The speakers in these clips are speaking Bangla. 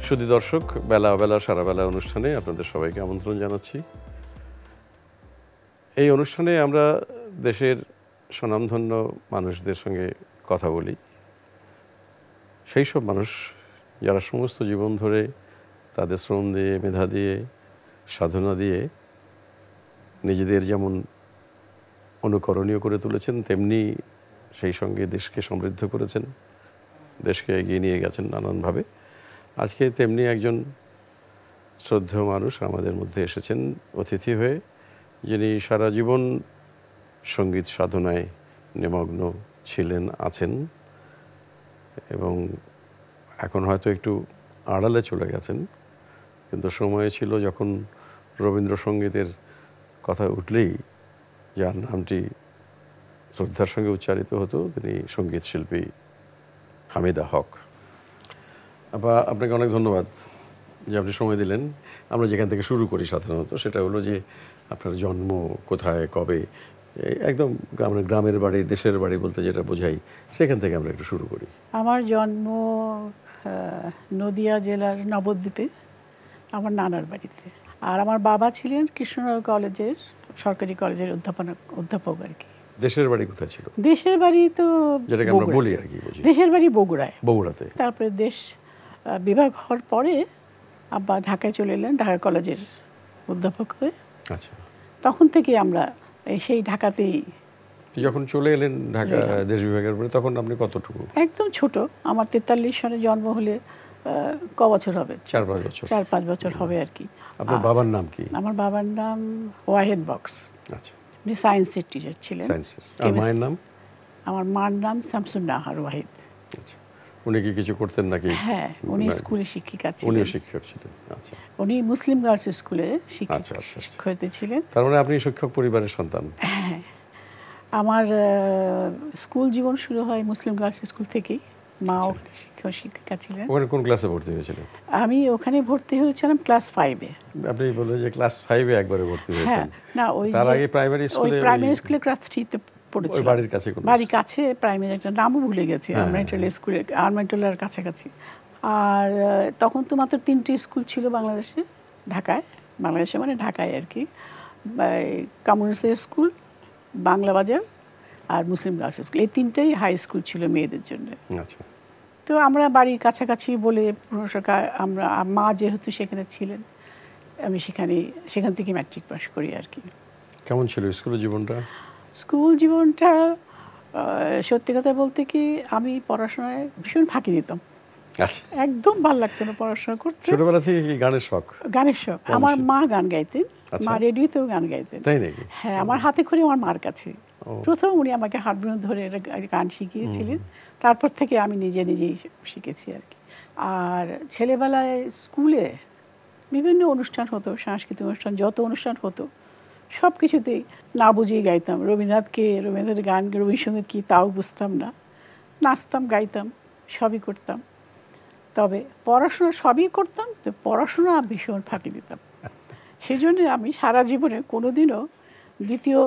সুধী দর্শক, বেলা বেলা সারা বেলা অনুষ্ঠানে আপনাদের সবাইকে আমন্ত্রণ জানাচ্ছি। এই অনুষ্ঠানে আমরা দেশের স্বনামধন্য মানুষদের সঙ্গে কথা বলি, সেই সব মানুষ যারা সমস্ত জীবন ধরে তাদের শ্রম দিয়ে, মেধা দিয়ে, সাধনা দিয়ে নিজেদের যেমন অনুকরণীয় করে তুলেছেন, তেমনি সেই সঙ্গে দেশকে সমৃদ্ধ করেছেন, দেশকে এগিয়ে নিয়ে গেছেন নানানভাবে। আজকে তেমনি একজন শ্রদ্ধেয় মানুষ আমাদের মধ্যে এসেছেন অতিথি হয়ে, যিনি সারা জীবন সঙ্গীত সাধনায় নিমগ্ন ছিলেন, আছেন এবং এখন হয়তো একটু আড়ালে চলে গেছেন, কিন্তু সময় ছিল যখন রবীন্দ্রসঙ্গীতের কথা উঠলেই যার নামটি শ্রদ্ধার সঙ্গে উচ্চারিত হতো, তিনি সঙ্গীত শিল্পী হামিদা হক। আপনাকে অনেক ধন্যবাদ যে আপনি সময় দিলেন। আমরা যেখান থেকে শুরু করি সাধারণত সেটা হলো যে আপনার জন্ম কোথায়, কবে, একদম আমরা গ্রামের বাড়ি, দেশের বাড়ি বলতে যেটা বোঝাই, সেখান থেকে আমরা একটু শুরু করি। আমার জন্ম নদিয়া জেলার নবদ্বীপে, আমার নানার বাড়িতে। আর আমার বাবা ছিলেন কৃষ্ণনগর কলেজের, সরকারি কলেজের অধ্যাপক আর কি। দেশের বাড়ি কোথায় ছিল? দেশের বাড়ি তো যেটাকে আমরা বলি আর কি, দেশের বাড়ি বগুড়ায়। বগুড়াতে। তারপরে দেশ বিভাগ হওয়ার পরে আব্বা ঢাকায় চলে এলেন, ঢাকা কলেজের অধ্যাপক হয়ে। আচ্ছা, তখন থেকে আমরা সেই ঢাকাতেই। যখন চলে এলেন ঢাকা দেশ বিভাগের পরে, তখন আপনি কতটুকু? একদম ছোট। আমার 43 সালে জন্ম হলে ক বছর হবে? 4-5 বছর। 4-5 বছর হবে আর কি। আপনার বাবার নাম কি? আমার বাবার নাম ওয়াহেদ বক্স। আচ্ছা, উনি সায়েন্সের টিচার ছিলেন। সায়েন্সের। আর মায়ের নাম? আমার মার নাম শামসুন নাহার ওয়াহিদ। আচ্ছা, উনি কি কিছু করতেন নাকি? হ্যাঁ, উনি স্কুলে শিক্ষিকা ছিলেন। উনিও শিক্ষক ছিলেন। আচ্ছা, উনি মুসলিম গার্লস স্কুলে শিক্ষিকা ছিলেন। তার মানে আপনি শিক্ষক পরিবারের সন্তান? হ্যাঁ, আমার স্কুল জীবন শুরু হয় মুসলিম গার্লস স্কুল থেকেই। মাও শিক্ষিকা ছিলেন। ওখানে কোন ক্লাসে ভর্তি হয়েছিলেন? আমি ওখানে ভর্তি হয়েছিলাম ক্লাস 5-এ। আপনি বললেন যে ক্লাস 5-এ একবারে ভর্তি হয়েছেন। না, ওই তার আগে প্রাইমারি স্কুলে ক্লাস 3-তে পড়েছি। বাড়ির কাছে? বাড়ির কাছে প্রাইমারি, একটা নামও ভুলে গেছি, আর্মেন্টাল স্কুলে, আর্মেন্টালের কাছাকাছি। আর তখন তো মাত্র 3টে স্কুল ছিল বাংলাদেশে, ঢাকায়, বাংলাদেশে মানে ঢাকায় আর কি। কমিউনিস্ট স্কুল, বাংলা বাজার আর মুসলিম গার্লস স্কুল, এই 3টাই হাই স্কুল ছিল মেয়েদের জন্য। আচ্ছা, তো আমরা বাড়ির কাছাকাছি বলে আমরা, মা যেহেতু সেখানে ছিলেন, আমি সেখান থেকে ম্যাট্রিক পাস করি আর কি। কেমন ছিল স্কুলের জীবনটা? স্কুল জীবনটা সত্যি কথা বলতে কি, আমি পড়াশোনায় ভীষণ ফাঁকি দিতাম। আচ্ছা, একদম ভালো লাগতো না পড়াশোনা করতে। ছোটবেলা থেকে কি গানের শখ? গানের শখ। আমার মা গান গাইতেন, মা রেডিওতেও গান গাইতেন। তাই নাকি? হ্যাঁ, আমার হাতে খড়ি আমার মার কাছে। প্রথম উনি আমাকে হারমোনিয়াম ধরে গান শিখিয়েছিলেন, তারপর থেকে আমি নিজেই শিখেছি আর কি। আর ছেলেবেলায় স্কুলে বিভিন্ন অনুষ্ঠান হতো, সাংস্কৃতিক অনুষ্ঠান, যত অনুষ্ঠান হতো সব কিছুতেই না বুঝেই গাইতাম। রবীন্দ্রনাথের গান, রবীন্দ্রসঙ্গীত কী তাও বুঝতাম না, নাচতাম, গাইতাম, সবই করতাম। তবে পড়াশোনা সবই করতাম, তো পড়াশোনা ভীষণ ফাঁকি দিতাম। সেই জন্যে আমি সারা জীবনে কোনোদিনও দ্বিতীয়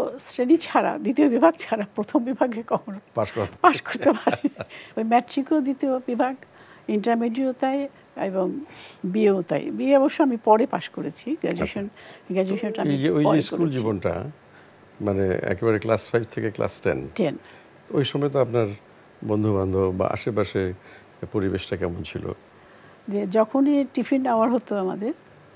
বিভাগ ছাড়া প্রথম বিভাগে কখনো পাশ করতে পারি। ওই ম্যাট্রিকও দ্বিতীয় বিভাগ, ইন্টারমিডিয়েটও তাই, এবং বিএও তাই। বিএ অবশ্য আমি পরে পাশ করেছি, গ্র্যাজুয়েশনটা আমি ওই যে স্কুল জীবনটা মানে একেবারে ক্লাস 5 থেকে ক্লাস 10, ওই সময় তো আপনার বন্ধু বান্ধব বা আশেপাশে পরিবেশটা কেমন ছিল? যে যখনই টিফিন আওয়ার হতো আমাদের,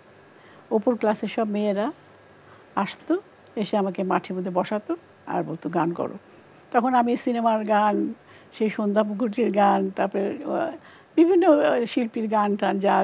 ওপর ক্লাসের সব মেয়েরা আসতো, এসে আমাকে মাঠের মধ্যে বসাতো আর বলতো গান করো। তখন আমি সিনেমার গান, সেই সন্ধ্যা মুখার্জির গান, তারপরে বিভিন্ন শিল্পীর গান টান যা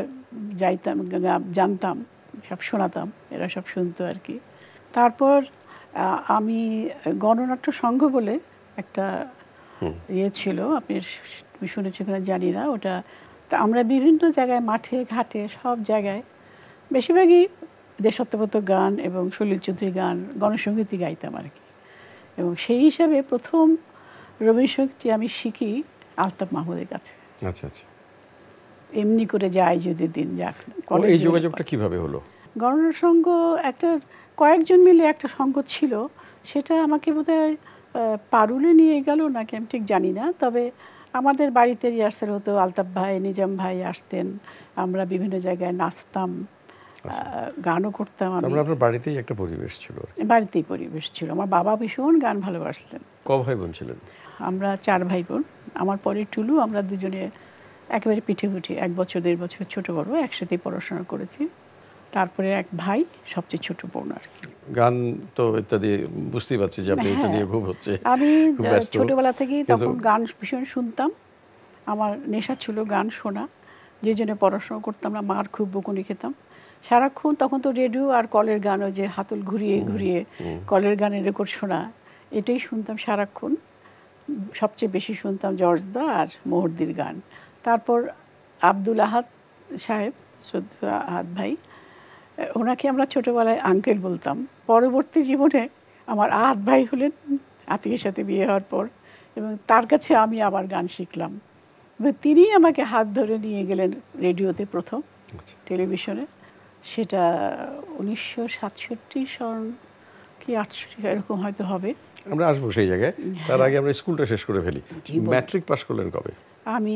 জানতাম সব শোনাতাম, এরা সব শুনতো আর কি। তারপর আমি গণনাট্য সংঘ বলে একটা ছিল, আপনি শুনেছি কিনা জানি না, ওটা আমরা বিভিন্ন জায়গায়, মাঠে ঘাটে সব জায়গায় বেশিরভাগই দেশাত্মবোধক গান এবং সলিল চৌধুরী গান, গণসঙ্গীতই গাইতাম আর কি। এবং সেই হিসাবে প্রথম রবীন্দ্রসঙ্গীত আমি শিখি আলতাফ মাহমুদের কাছে। আচ্ছা আচ্ছা, এমনি করে যায় যদি দিন যাক। এই যোগাযোগটা কিভাবে হলো? গণনা সংঘ একটা, কয়েকজন মিলে একটা সংঘ ছিল, সেটা আমাকে বোধহয় পারুলে নিয়ে গেল নাকি আমি ঠিক জানি না। তবে আমাদের বাড়িতে রিহার্সাল হতো, আলতাফ ভাই, নিজাম ভাই আসতেন, আমরা বিভিন্ন জায়গায় নাচতাম, গানও করতাম। আমি আপনার বাড়িতেই একটা পরিবেশ ছিল? বাড়িতেই পরিবেশ ছিল। আমার বাবা ভীষণ গান ভালোবাসতেন। ক ভাই বোন ছিলেন? আমরা 4 ভাই বোন। আমার পরে টুলু, আমরা দুজনে একেবারে পিঠে পুঠি, 1 বছর 1.5 বছর ছোট বড়, একসাথেই পড়াশোনা করেছি। তারপরে এক ভাই, সবচেয়ে ছোট বোন আর কি। গান তো ইত্যাদি বুঝতেই পারছি যে আপনি এটা নিয়ে খুব হচ্ছে। আমি ছোটবেলা থেকেই তখন গান ভীষণ শুনতাম, আমার নেশা ছিল গান শোনা, যে জন্য পড়াশোনা করতাম না, মার খুব বকুনি খেতাম সারাক্ষণ। তখন তো রেডিও আর কলের গান, ওই যে হাতল ঘুরিয়ে ঘুরিয়ে কলের গানের রেকর্ড শোনা, এটাই শুনতাম সারাক্ষণ। সবচেয়ে বেশি শুনতাম জর্জদা আর মোহরদির গান। তারপর আব্দুল আহাদ সাহেব, শ্রদ্ধেয় আহাদ ভাই, ওনাকে আমরা ছোটোবেলায় আঙ্কেল বলতাম। পরবর্তী জীবনে আমার আহাদ ভাই হলেন আতিকের সাথে বিয়ে হওয়ার পর, এবং তার কাছে আমি আবার গান শিখলাম। এবং তিনিই আমাকে হাত ধরে নিয়ে গেলেন রেডিওতে প্রথম, টেলিভিশনে। সেটা 1967 সন কি 68 এরকম হয়তো হবে। আমরা আসবো সেই জায়গায়, তার আগে আমরা স্কুলটা শেষ করে ফেলি। ম্যাট্রিক পাস করলেন কবে? আমি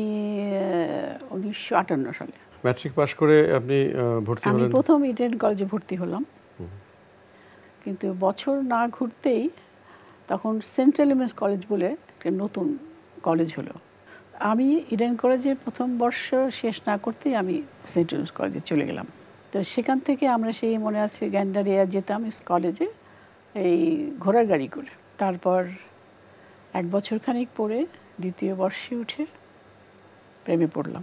1958 সালে ম্যাট্রিক পাস করে আপনি ভর্তি হলেন? আমি প্রথম ইডেন কলেজে ভর্তি হলাম, কিন্তু বছর না ঘুরতেই তখন সেন্ট্রাল উইমেন্স কলেজ বলে একটা নতুন কলেজ হলো। আমি ইডেন কলেজে প্রথম বর্ষ শেষ না করতেই আমি সেন্ট্রাল উইমেন্স কলেজে চলে গেলাম। তো সেখান থেকে আমরা সেই মনে আছে গ্যান্ডারিয়া যেতাম কলেজে এই ঘোড়ার গাড়ি করে। তারপর 1 বছর খানিক পরে দ্বিতীয় বর্ষে উঠে প্রেমে পড়লাম।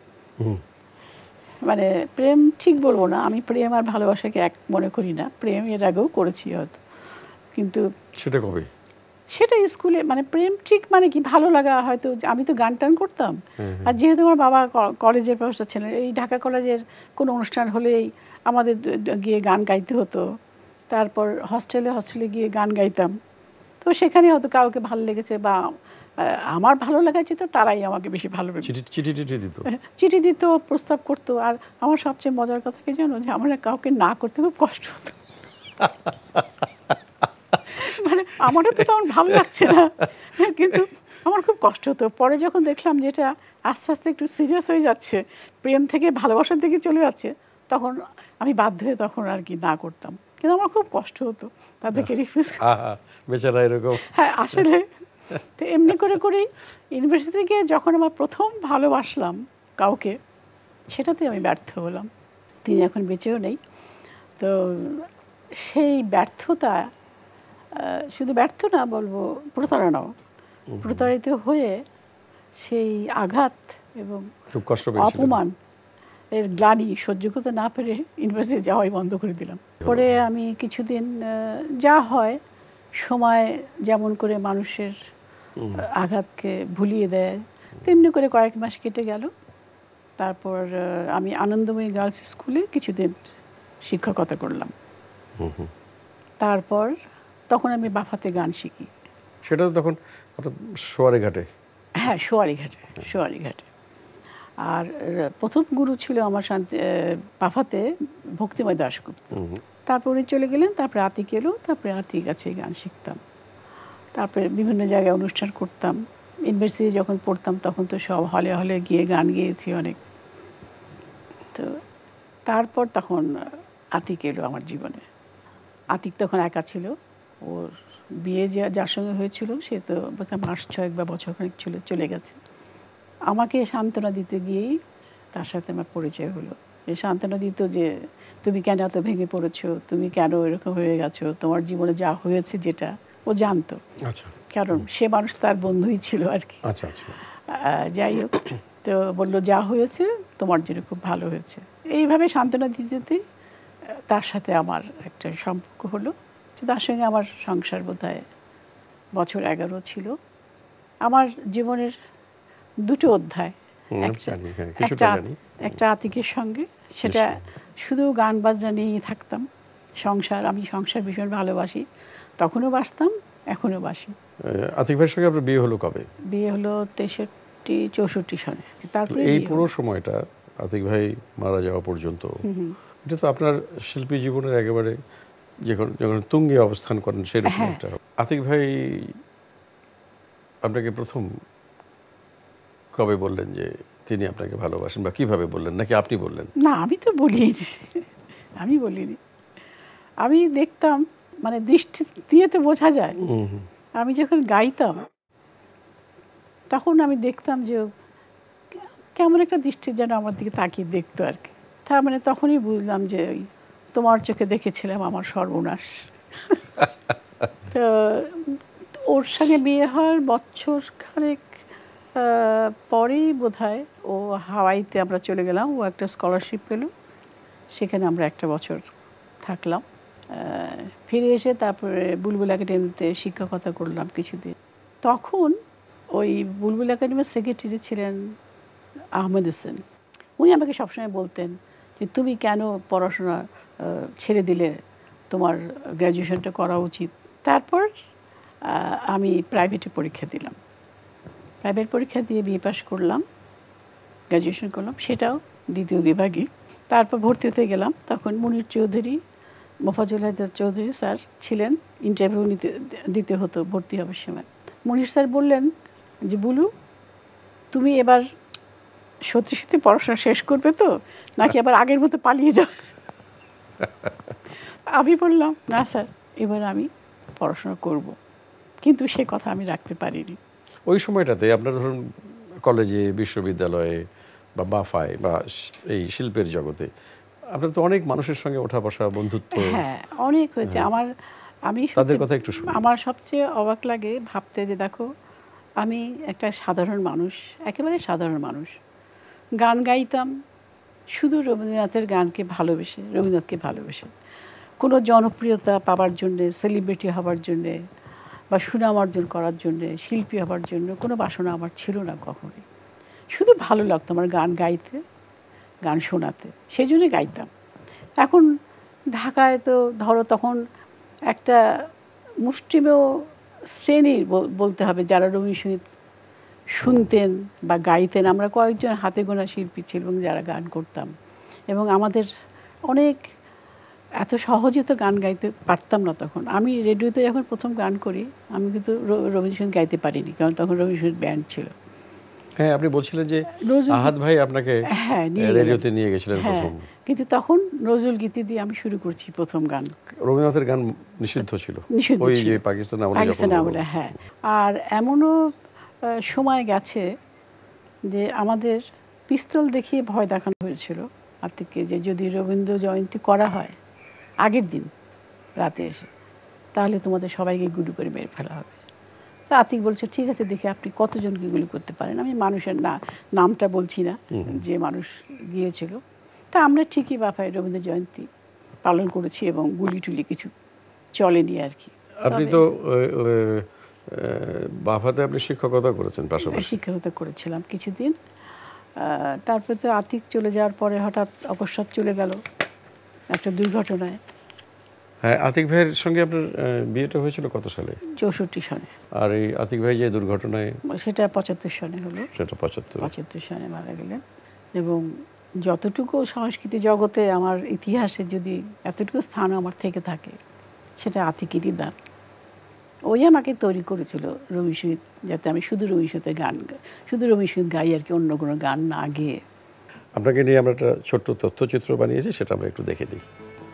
মানে প্রেম ঠিক বলবো না, আমি প্রেম আর ভালোবাসাকে এক মনে করি না। প্রেম এর আগেও করেছি হয়তো, কিন্তু সেটা কবে? সেটা স্কুলে। মানে প্রেম ঠিক মানে কি, ভালো লাগা হয়তো। আমি তো গান টান করতাম, আর যেহেতু আমার বাবা কলেজের প্রফেসর ছিলেন, এই ঢাকা কলেজের কোনো অনুষ্ঠান হলেই আমাদের গিয়ে গান গাইতে হতো। তারপর হস্টেলে গিয়ে গান গাইতাম। তো সেখানে হয়তো কাউকে ভালো লেগেছে, বা আমার ভালো লাগাচ্ছে, তো তারাই আমাকে বেশি ভালো চিঠি দিত, প্রস্তাব করতো। আর আমার সবচেয়ে মজার কথা কি জানো, যে আমার কাউকে না করতে খুব কষ্ট হতো। মানে আমারও তো তখন ভালো লাগছে না, কিন্তু আমার খুব কষ্ট হতো। পরে যখন দেখলাম যেটা আস্তে আস্তে একটু সিরিয়াস হয়ে যাচ্ছে, প্রেম থেকে ভালোবাসার দিকে চলে যাচ্ছে, তখন আমি বাধ্য হয়ে তখন আর কি না করতাম। কিন্তু আমার খুব কষ্ট হতো তাদেরকে রিফিউজ। বেচারা এরকম। হ্যাঁ, আসলে তো এমনি করে করেই ইউনিভার্সিটি থেকে যখন আমার প্রথম ভালোবাসলাম কাউকে, সেটাতে আমি ব্যর্থ হলাম। তিনি এখন বেঁচেও নেই। তো সেই ব্যর্থতা, শুধু ব্যর্থ না বলবো, প্রতারণাও। প্রতারিত হয়ে সেই আঘাত এবং অপমান এর গ্লানি সহ্য করতে না পেরে ইউনিভার্সিটি যাওয়াই বন্ধ করে দিলাম। পরে আমি কিছুদিন, যা হয় সময় যেমন করে মানুষের আঘাতকে ভুলিয়ে দেয়, তেমনি করে কয়েক মাস কেটে গেল। তারপর আমি আনন্দময়ী গার্লস স্কুলে কিছুদিন শিক্ষকতা করলাম। তারপর তখন আমি বাফাতে গান শিখি। সেটা তখন সোয়ারিঘাটে? হ্যাঁ, সোয়ারিঘাটে। আর প্রথম গুরু ছিল আমার বাফাতে ভক্তিময় দাশগুপ্ত। তারপর উনি চলে গেলেন, তারপরে আতিক এলো, তারপরে আতিক কাছে গান শিখতাম। তারপরে বিভিন্ন জায়গায় অনুষ্ঠান করতাম। ইউনিভার্সিটি যখন পড়তাম তখন তো সব হলে হলে গিয়ে গান গেয়েছি অনেক। তো তারপর তখন আতিক এলো আমার জীবনে। আতিক তখন একা ছিল, ওর বিয়ে যার সঙ্গে হয়েছিল সে তো মাস 6 বা বছর খানিক চলে গেছে। আমাকে সান্ত্বনা দিতে গিয়েই তার সাথে আমার পরিচয় হলো। যে সান্ত্বনা দিত যে তুমি কেন এত ভেঙে পড়েছো, তুমি কেন এরকম হয়ে গেছো, তোমার জীবনে যা হয়েছে যেটা ও জানতো। কারণ সে মানুষ তার বন্ধুই ছিল আর কি। যাই হোক, তো বললো যা হয়েছে তোমার জন্য খুব ভালো হয়েছে। এইভাবে সান্ত্বনা দিতে তার সাথে আমার একটা সম্পর্ক হলো। তার সঙ্গে আমার সংসার বোধহয় বছর 11 ছিল। আমার জীবনের দুটো অধ্যায়, একটা আতিকের সঙ্গে, সেটা শুধু গান বাজনা নিয়েই থাকতাম। আমি সংসার ভীষণ ভালোবাসি, তখনও বাসতাম, এখনও বাসি। আতিক ভাইয়ের সঙ্গে আপনার বিয়ে হলো কবে? বিয়ে হলো 63-64 সনে। তারপরে এই পুরো সময়টা আতিক ভাই মারা যাওয়া পর্যন্ত, এটা তো আপনার শিল্পী জীবনের একেবারে যখন তুঙ্গে অবস্থান করেন সেরকম একটা। আতিক ভাই আপনাকে প্রথম কবে বললেন যে তিনি আপনাকে ভালোবাসেন, বা কিভাবে বললেন, নাকি আপনি বললেন? না, আমি তো বলিনি, আমি বলিনি। আমি দেখতাম, মানে দৃষ্টি দিয়ে তো বোঝা যায়। আমি যখন গাইতাম তখন আমি দেখতাম যে কেমন একটা দৃষ্টি যেন আমার দিকে তাকিয়ে দেখতো আর কি। তার মানে তখনই বুঝলাম যে ওই তোমার চোখে দেখেছিলাম আমার সর্বনাশ। তো ওর সঙ্গে বিয়ে হওয়ার বছর খানেক পরেই বোধহয় ও হাওয়াইতে আমরা চলে গেলাম। ও একটা স্কলারশিপ পেল, সেখানে আমরা একটা বছর থাকলাম। ফিরে এসে তারপরে বুলবুল একাডেমিতে শিক্ষকতা করলাম কিছুদিন। তখন ওই বুলবুল একাডেমির সেক্রেটারি ছিলেন আহমেদ হোসেন। উনি আমাকে সবসময় বলতেন যে তুমি কেন পড়াশোনা ছেড়ে দিলে, তোমার গ্র্যাজুয়েশনটা করা উচিত। তারপর আমি প্রাইভেটে পরীক্ষা দিলাম, প্রাইভেট পরীক্ষা দিয়ে বিএ পাস করলাম, গ্র্যাজুয়েশন করলাম, সেটাও দ্বিতীয় বিভাগে। তারপর ভর্তি হতে গেলাম, তখন মুনির চৌধুরী, মোফাজ্জল হায়দার চৌধুরী স্যার ছিলেন, ইন্টারভিউ দিতে হতো ভর্তি হওয়ার সময়। মুনির স্যার বললেন যে বুলু, তুমি এবার সত্যি সত্যি পড়াশোনা শেষ করবে তো, নাকি আবার আগের মতো পালিয়ে যাও? আমি বললাম না স্যার, এবার আমি পড়াশোনা করব। কিন্তু সে কথা আমি রাখতে পারিনি। ওই সময়টাতে আপনার ধরুন কলেজে, বিশ্ববিদ্যালয়ে বা বাফায় বা এই শিল্পের জগতে আপনার তো অনেক মানুষের সঙ্গে ওঠা বসা, বন্ধুত্ব। হ্যাঁ, অনেক হয়েছে। আমি তাদের কথা একটু শুনি। আমার সবচেয়ে অবাক লাগে ভাবতে যে দেখো, আমি একটা সাধারণ মানুষ, একেবারে সাধারণ মানুষ, গান গাইতাম শুধু রবীন্দ্রনাথের গানকে ভালোবেসে, রবীন্দ্রনাথকে ভালোবেসে। কোনো জনপ্রিয়তা পাওয়ার জন্যে, সেলিব্রিটি হওয়ার জন্যে বা সুনাম অর্জন করার জন্যে, শিল্পী হওয়ার জন্য কোনো বাসনা আমার ছিল না কখনোই। শুধু ভালো লাগতো আমার গান গাইতে, গান শোনাতে, সেই জন্যে গাইতাম। এখন ঢাকায় তো ধরো তখন একটা মুষ্টিমেয় শ্রেণীর বলতে হবে যারা রবীন্দ্রসঙ্গীত শুনতেন বা গাইতেন। আমরা কয়েকজন হাতে গোনা শিল্পী ছিল এবং যারা গান করতাম, এবং আমাদের অনেক এত সহজে তো গান গাইতে পারতাম না তখন। আমি রেডিওতে যখন প্রথম গান করি, আমি কিন্তু রবীন্দ্রসঙ্গীত গাইতে পারিনি, কারণ তখন রবীন্দ্রসঙ্গীত ব্যান্ড ছিল। হ্যাঁ, আপনি বলছিলেন যে আহাদ ভাই আপনাকে রেডিওতে নিয়ে গেছিলেন প্রথম। কিন্তু তখন নজরুল গীতি দিয়ে আমি শুরু করছি প্রথম গান। রবীন্দ্রনাথের গান নিষিদ্ধ ছিল ওই যে পাকিস্তান আমলে। হ্যাঁ, আর এমনও সময় গেছে যে আমাদের পিস্তল দেখিয়ে ভয় দেখানো হয়েছিল আতিককে, যে যদি রবীন্দ্র জয়ন্তী করা হয় আগের দিন রাতে এসে, তাহলে তোমাদের সবাইকে গুলি করে মেরে ফেলা হবে। তা আতিক বলছে ঠিক আছে, দেখি আপনি কতজনকে গুলি করতে পারেন। আমি মানুষের নামটা বলছি না, যে মানুষ গিয়েছিল। তা আমরা ঠিকই বাফায় রবীন্দ্র জয়ন্তী পালন করেছি এবং গুলি টুলি কিছু চলেনি আর কি। আপনি তো বাফাতে আপনি শিক্ষকতা করেছেন, পাশাপাশি শিক্ষকতা করেছিলাম কিছুদিন। তারপর তো আতিক চলে যাওয়ার পরে হঠাৎ অকস্মাৎ চলে গেল একটা দুর্ঘটনায়। হ্যাঁ, আতিক ভাইয়ের সঙ্গে আপনার বিয়েটা হয়েছিল কত সালে? 64 সনে। আর এই আতিক ভাই যে দুর্ঘটনায়, সেটা 75 সনে হলো। সেটা 75 সনে মারা গেলেন। এবং যতটুকু সংস্কৃতি জগতে আমার ইতিহাসে যদি এতটুকু স্থান আমার থেকে থাকে, সেটা আতিকেরই দান। ওই আমাকে তৈরি করেছিল রবীন্দ্রসঙ্গীত, যাতে আমি শুধু রবীন্দ্রসঙ্গীত গাই আর কি, অন্য কোনো গান না গেয়ে। আপনাকে নিয়ে আমরা একটা ছোট্ট তথ্যচিত্র বানিয়েছি, সেটা আমরা একটু দেখে নিই।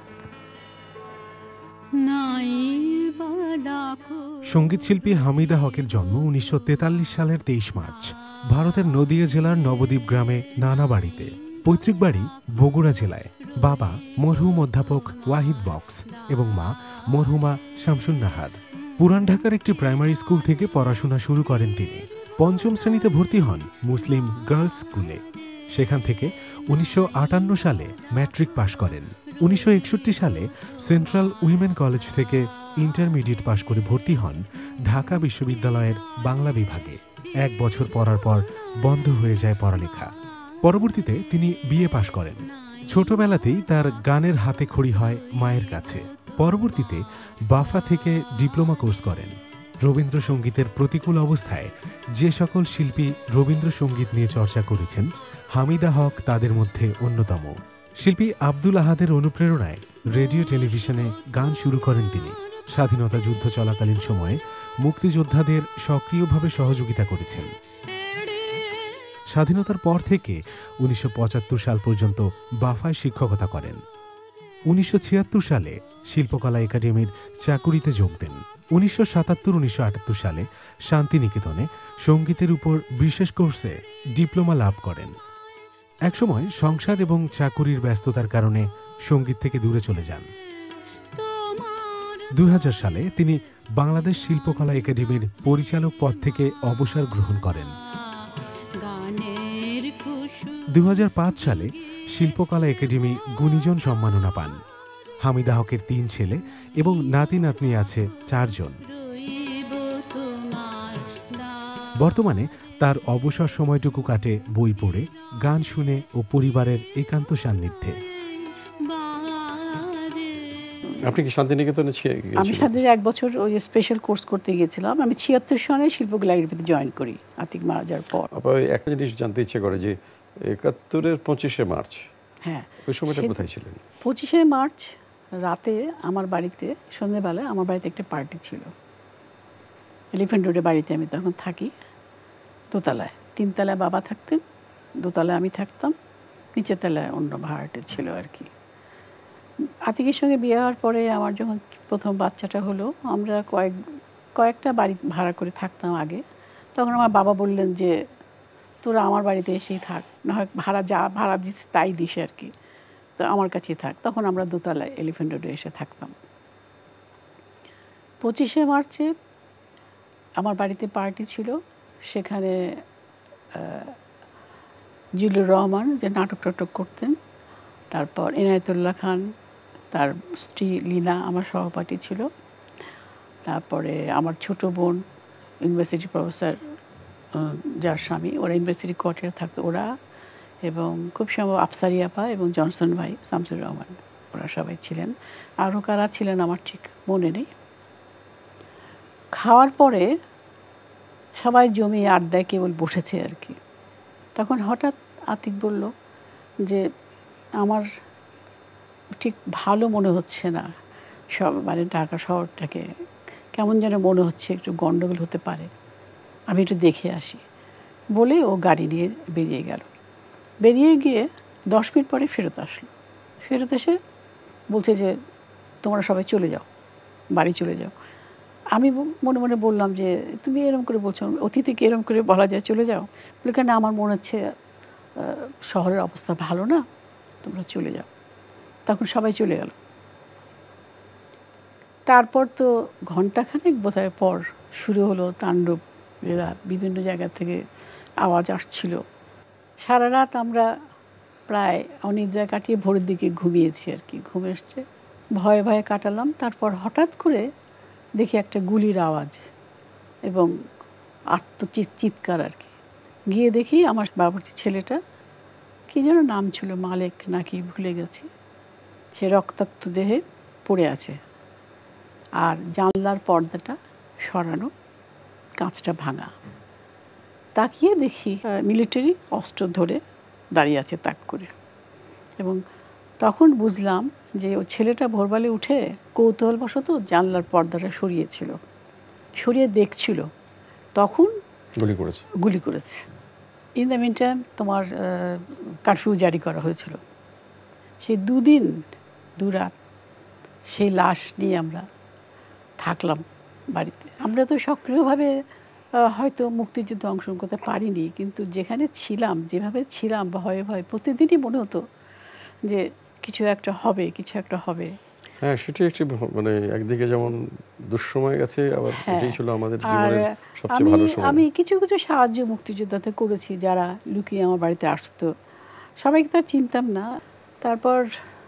সঙ্গীতশিল্পী হামিদা হকের জন্ম 1943 সালের 23 মার্চ ভারতের নদিয়া জেলার নবদ্বীপ গ্রামে নানা বাড়িতে। পৈতৃক বাড়ি বগুড়া জেলায়। বাবা মরহুম অধ্যাপক ওয়াহিদ বক্স এবং মা মরহুমা শামসুন নাহার। পুরান ঢাকার একটি প্রাইমারি স্কুল থেকে পড়াশোনা শুরু করেন তিনি। পঞ্চম শ্রেণীতে ভর্তি হন মুসলিম গার্লস স্কুলে। সেখান থেকে 1958 সালে ম্যাট্রিক পাশ করেন। 1961 সালে সেন্ট্রাল উইমেন কলেজ থেকে ইন্টারমিডিয়েট পাশ করে ভর্তি হন ঢাকা বিশ্ববিদ্যালয়ের বাংলা বিভাগে। 1 বছর পড়ার পর বন্ধ হয়ে যায় পড়ালেখা। পরবর্তীতে তিনি বিএ পাশ করেন। ছোটবেলাতেই তার গানের হাতে খড়ি হয় মায়ের কাছে। পরবর্তীতে বাফা থেকে ডিপ্লোমা কোর্স করেন। রবীন্দ্রসঙ্গীতের প্রতিকূল অবস্থায় যে সকল শিল্পী রবীন্দ্রসঙ্গীত নিয়ে চর্চা করেছেন, হামিদা হক তাদের মধ্যে অন্যতম। শিল্পী আব্দুল আহাদের অনুপ্রেরণায় রেডিও টেলিভিশনে গান শুরু করেন তিনি। স্বাধীনতা যুদ্ধ চলাকালীন সময়ে মুক্তিযোদ্ধাদের সক্রিয়ভাবে সহযোগিতা করেছেন। স্বাধীনতার পর থেকে ১৯৭৫ সাল পর্যন্ত বাফায় শিক্ষকতা করেন। ১৯৭৬ সালে শিল্পকলা একাডেমির চাকুরিতে যোগ দেন। ১৯৭৭-১৯৭৮ সালে শান্তিনিকেতনে সঙ্গীতের উপর বিশেষ কোর্সে ডিপ্লোমা লাভ করেন। একসময় সংসার এবং চাকুরির ব্যস্ততার কারণে সঙ্গীত থেকে দূরে চলে যান। ২০০০ সালে তিনি বাংলাদেশ শিল্পকলা একাডেমির পরিচালক পদ থেকে অবসর গ্রহণ করেন। ২০০৫ সালে শিল্পকলা একাডেমি গুণীজন সম্মাননা পান। হামিদা হকের ৩ ছেলে এবং নাতি নাতনি আছে ৪ জন। বর্তমানে তার অবসর সময়টুকু কাটে বই পড়ে, গান শুনে ও পরিবারের একান্ত সান্নিধ্যে। আপনি কি শান্তিনিকেতনে আমি শান্তিনিকেতনে ১ বছর ওই স্পেশাল কোর্স করতে গিয়েছিলাম। আমি ৭৬ সনে শিল্পকলা একাডেমিতে জয়েন করি আতিক মারা যাওয়ার পর। একটা জিনিস জানতে ইচ্ছে করে যে ৭১-এর ২৫শে মার্চ, হ্যাঁ, ওই সময়টা কোথায় ছিলেন? ২৫শে মার্চ রাতে আমার বাড়িতে, সন্ধ্যেবেলায় আমার বাড়িতে একটা পার্টি ছিল। এলিফ্যান্ট রোডে বাড়িতে আমি তখন থাকি, দোতলায়। ৩ তলায় বাবা থাকতেন, দোতলায় আমি থাকতাম, নিচের তলায় অন্য ভাড়াটে ছিল আর কি। আতিকের সঙ্গে বিয়ে হওয়ার পরে আমার যখন প্রথম বাচ্চাটা হলো, আমরা কয়েকটা বাড়ি ভাড়া করে থাকতাম আগে। তখন আমার বাবা বললেন যে তোরা আমার বাড়িতে এসেই থাক, না হয় ভাড়া দিস তাই দিস আর কি, তো আমার কাছেই থাক। তখন আমরা দোতলায় এলিফ্যান্ট রোডে এসে থাকতাম। ২৫শে মার্চে আমার বাড়িতে পার্টি ছিল। সেখানে জিল্লুর রহমান যে নাটক টাটক করতেন, তারপর এনায়েতুল্লাহ খান, তার স্ত্রী লীনা আমার সহপাঠী ছিল, তারপরে আমার ছোট বোন ইউনিভার্সিটি প্রফেসর যার স্বামী, ওরা ইউনিভার্সিটি কোয়ার্টারে থাকতো ওরা, এবং খুব সম্ভব আফসারি আপা এবং জনসন ভাই, শামসুর রহমান, ওরা সবাই ছিলেন। আরও কারা ছিলেন আমার ঠিক মনে নেই। খাওয়ার পরে সবাই জমিয়ে আড্ডায় কেবল বসেছে আর কি। তখন হঠাৎ আতিক বলল যে আমার ঠিক ভালো মনে হচ্ছে না, মানে ঢাকা শহরটাকে কেমন যেন মনে হচ্ছে, একটু গন্ডগোল হতে পারে, আমি একটু দেখে আসি বলে ও গাড়ি নিয়ে বেরিয়ে গেল। বেরিয়ে গিয়ে 10 মিনিট পরে ফেরত আসলো। ফেরত এসে বলছে যে তোমরা সবাই চলে যাও, বাড়ি চলে যাও। আমি মনে মনে বললাম যে তুমি এরকম করে বলছো, অতিথিকে এরকম করে বলা যায় চলে যাও? বলে কেন, আমার মনে হচ্ছে শহরের অবস্থা ভালো না, তোমরা চলে যাও। তখন সবাই চলে গেল। তারপর তো ঘণ্টাখানেক বোধহয় পর শুরু হলো তাণ্ডব লীলা, বিভিন্ন জায়গা থেকে আওয়াজ আসছিল। সারা রাত আমরা প্রায় অনিদ্রা কাটিয়ে ভোরের দিকে ঘুমিয়েছি আর কি, ঘুম এসছে, ভয়ে ভয়ে কাটালাম। তারপর হঠাৎ করে দেখি একটা গুলির আওয়াজ এবং চিৎকার আর কি। গিয়ে দেখি আমার বাবুর্চি ছেলেটা, কী যেন নাম ছিল, মালেক নাকি ভুলে গেছি, সে রক্তাক্ত দেহে পড়ে আছে, আর জানলার পর্দাটা সরানো, কাঁচটা ভাঙা। তাকিয়ে দেখি মিলিটারি অস্ত্র ধরে দাঁড়িয়ে আছে তাক করে। এবং তখন বুঝলাম যে ও ছেলেটা ভোরবেলা উঠে কৌতূহলবশত জানলার পর্দাটা সরিয়ে দেখছিল, তখন গুলি করেছে। ইন দ্য মিন টাইম তোমার কারফিউ জারি করা হয়েছিল। সেই 2 দিন 2 রাত সেই লাশ নিয়ে আমরা থাকলাম বাড়িতে। আমরা তো সক্রিয়ভাবে হয়তো মুক্তিযুদ্ধে অংশগ্রহণ করতে পারিনি, কিন্তু যেখানে ছিলাম, যেভাবে ছিলাম, ভয়ে ভয়ে প্রতিদিনই মনে হতো যে কিছু একটা হবে। হ্যাঁ, সেটাই একটি মানে একদিকে যেমন দুঃসময় গেছে, আবার এটাই ছিল আমাদের জীবনের সবচেয়ে ভালো সময়। আমি কিছু সাহায্য মুক্তিযোদ্ধাতে করেছি, যারা লুকিয়ে আমার বাড়িতে আসতো, সবাইকে তো আর চিনতাম না। তারপর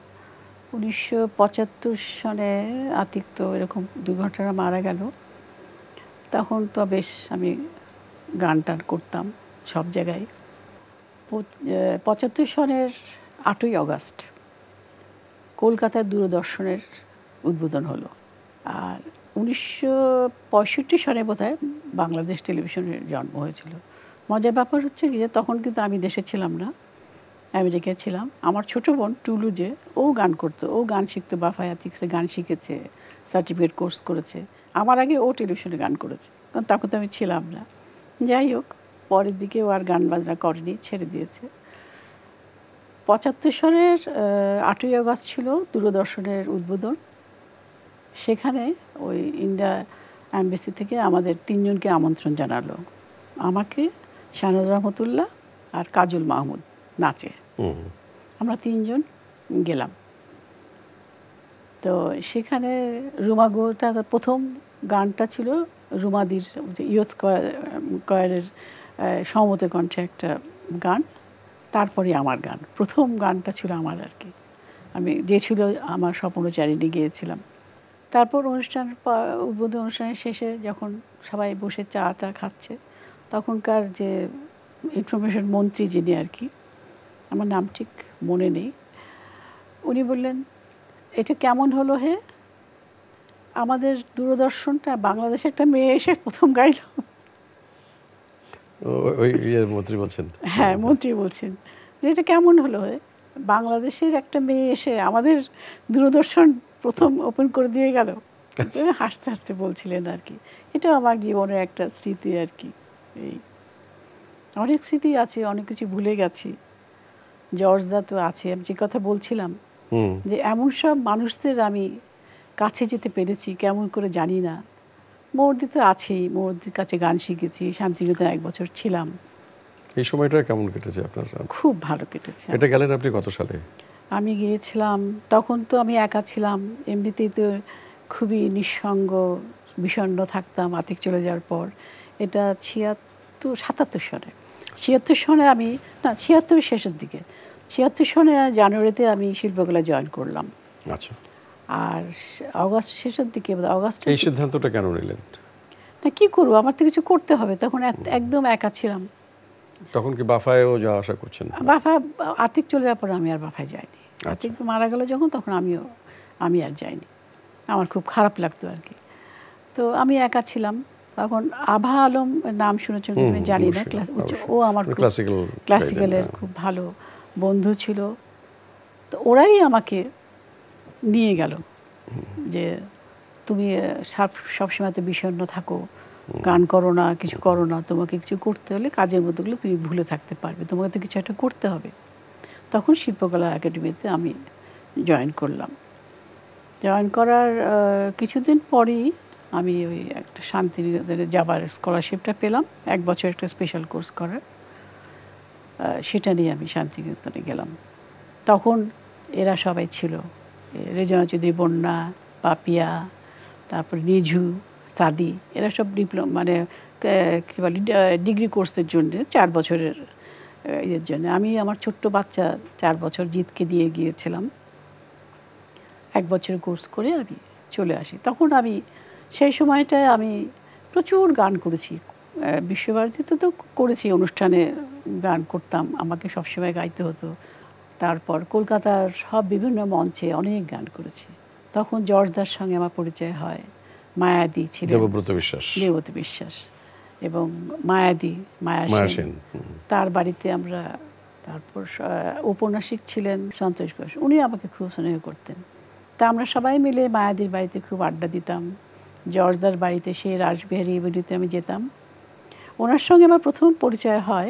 1975 সনে আতিক তো এরকম দুর্ঘটনা মারা গেল। তখন তো বেশ আমি গান টান করতাম সব জায়গায়। 75 সনের 8ই আগস্ট কলকাতার দূরদর্শনের উদ্বোধন হলো। আর 1965 সনে বোধহয় বাংলাদেশ টেলিভিশনের জন্ম হয়েছিল। মজার ব্যাপার হচ্ছে কি, তখন কিন্তু আমি দেশে ছিলাম না, আমেরিকায় ছিলাম। আমার ছোটো বোন টুলু, যে ও গান করতো, ও গান শিখতো, বাফায় আতিকসে গান শিখেছে, সার্টিফিকেট কোর্স করেছে। আমার আগে ও টেলিভিশনে গান করেছে, কারণ তখন তো আমি ছিলাম না। যাই হোক, পরের দিকে ও আর গান বাজনা করেনি, ছেড়ে দিয়েছে। 75 সালের 8ই আগস্ট ছিল দূরদর্শনের উদ্বোধন। সেখানে ওই ইন্ডিয়া এমবেসি থেকে আমাদের 3 জনকে আমন্ত্রণ জানালো, আমাকে, শাহনাজ রহমতুল্লাহ আর কাজল মাহমুদ নাচে। আমরা 3 জন গেলাম। তো সেখানে রুমা গোটা প্রথম গানটা ছিল রুমাদির ইয়ুথ কয়ারের সমবেত কণ্ঠে একটা গান, তারপরে আমার গান। প্রথম গানটা ছিল আমার আর কি, আমি যে ছিল আমার স্বপ্নচারিণী গিয়েছিলাম। তারপর উদ্বোধন অনুষ্ঠানের শেষে যখন সবাই বসে চা খাচ্ছে, তখনকার যে ইনফরমেশন মন্ত্রী যিনি আর কি, আমার নাম ঠিক মনে নেই, উনি বললেন, এটা কেমন হলো হে, আমাদের দূরদর্শনটা বাংলাদেশে একটা মেয়ে এসে প্রথম গাইল। ওই মন্ত্রী বলছেন? হ্যাঁ, মন্ত্রী বলছেন যে এটা কেমন হলো হে, বাংলাদেশের একটা মেয়ে এসে আমাদের দূরদর্শন প্রথম ওপেন করে দিয়ে গেল। হাসতে হাসতে বলছিলেন আর কি। এটা আমার জীবনের একটা স্মৃতি আর কি। এই অনেক স্মৃতি আছে, অনেক কিছু ভুলে গেছি। জর্জদা তো আছে, আমি যে কথা বলছিলাম যে এমন সব মানুষদের আমি কাছে যেতে পেরেছি কেমন করে জানি না। মৌর্দি তো আছেই, মৌর্দির কাছে গান শিখেছি, শান্তিনিকেতনে 1 বছর ছিলাম। এই সময়টা কেমন কেটেছে আপনার? খুব ভালো কেটেছে। এটা গেলেন আপনি কত সালে? আমি গিয়েছিলাম, তখন তো আমি একা ছিলাম, এমনিতেই তো খুবই নিঃসঙ্গ বিষণ্ণ থাকতাম আতিক চলে যাওয়ার পর। এটা 77 সনে 76 সনে আমি, না 76 শেষের দিকে, 76 সনে জানুয়ারিতে আমি শিল্পকলা জয়েন করলাম। আচ্ছা। আর অগাস্ট শেষের দিকে, অগাস্ট। এই সিদ্ধান্তটা কেন নিলেন? না, কি করবো, আমার তো কিছু করতে হবে, তখন একদম একা ছিলাম। তখন কি বাফায়ও যাওয়া আসা করছেন? বাফা, আতিক চলে যাওয়ার পর আমি আর বাফায় যাইনি। আতিক মারা গেল যখন, তখন আমি আর যাইনি। আমার খুব খারাপ লাগতো আর কি। তো আমি একা ছিলাম তখন। আভা আলম নাম শুনেছেন জানি না, ও আমার ক্লাসিক্যালের খুব ভালো বন্ধু ছিল। তো ওরাই আমাকে নিয়ে গেল যে তুমি সবসময় তো বিষণ্ণ থাকো, গান করো না, কিছু করো না, তোমাকে কিছু করতে হলে কাজের মধ্যেগুলো তুমি ভুলে থাকতে পারবে, তোমাকে তো কিছু একটা করতে হবে। তখন শিল্পকলা একাডেমিতে আমি জয়েন করলাম। জয়েন করার কিছুদিন পরেই আমি ওই একটা শান্তিনিকেতনে যাবার স্কলারশিপটা পেলাম, 1 বছর একটা স্পেশাল কোর্স করার। সেটা নিয়ে আমি শান্তিনিকেতনে গেলাম। তখন এরা সবাই ছিল, রেজনা চৌধুরী, বন্যা, পাপিয়া, তারপর নিঝু, সাদি, এরা সব ডিপ্লোমা মানে কী বলে ডিগ্রি কোর্সের জন্য 4 বছরের ইয়ের জন্য। আমি আমার ছোট্ট বাচ্চা 4 বছর জিতকে নিয়ে গিয়েছিলাম। 1 বছরের কোর্স করে আমি চলে আসি। তখন আমি সেই সময়টায় আমি প্রচুর গান করেছি। বিশ্বভারতীতে তো করেছি, অনুষ্ঠানে গান করতাম, আমাকে সবসময় গাইতে হতো। তারপর কলকাতার সব বিভিন্ন মঞ্চে অনেক গান করেছি। তখন জর্জদার সঙ্গে আমার পরিচয় হয়। মায়াদি ছিলেন, দেবব্রত বিশ্বাস এবং মায়াদি, মায়া সেন, তার বাড়িতে আমরা। তারপর ঔপন্যাসিক ছিলেন সন্তোষ ঘোষ, উনি আমাকে খুব স্নেহ করতেন। তা আমরা সবাই মিলে মায়াদির বাড়িতে খুব আড্ডা দিতাম। জর্জদার বাড়িতে, সেই রাসবিহারী এভিনিউতে আমি যেতাম। ওনার সঙ্গে আমার প্রথম পরিচয় হয়।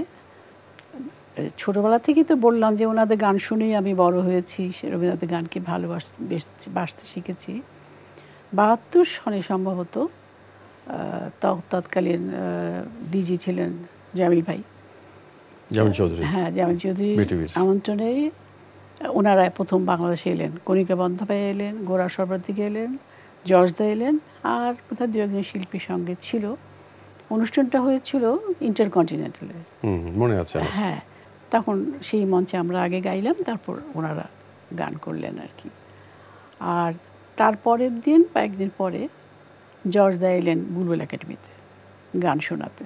ছোটোবেলা থেকেই তো বললাম যে ওনাদের গান শুনেই আমি বড় হয়েছি, রবীন্দ্রনাথের গানকে ভালোবাসতে শিখেছি। 72 সনে সম্ভবত তৎকালীন ডিজি ছিলেন জামিল ভাই, জামিল চৌধুরী। হ্যাঁ, জামিল চৌধুরীর আমন্ত্রণে ওনারা প্রথম বাংলাদেশে এলেন। কণিকা বন্দ্যোপাধ্যায় এলেন, গোরা সর্বাধিক এলেন, জর্জদা এলেন, আর কোথাও 2-1 শিল্পীর সঙ্গে ছিল। অনুষ্ঠানটা হয়েছিল ইন্টারকন্টিনেন্টালে, মনে আছে। হ্যাঁ, তখন সেই মঞ্চে আমরা আগে গাইলাম, তারপর ওনারা গান করলেন আর কি। আর তারপরের দিন বা একদিন পরে জর্জদা এলেন বুলবুল একাডেমিতে গান শোনাতে।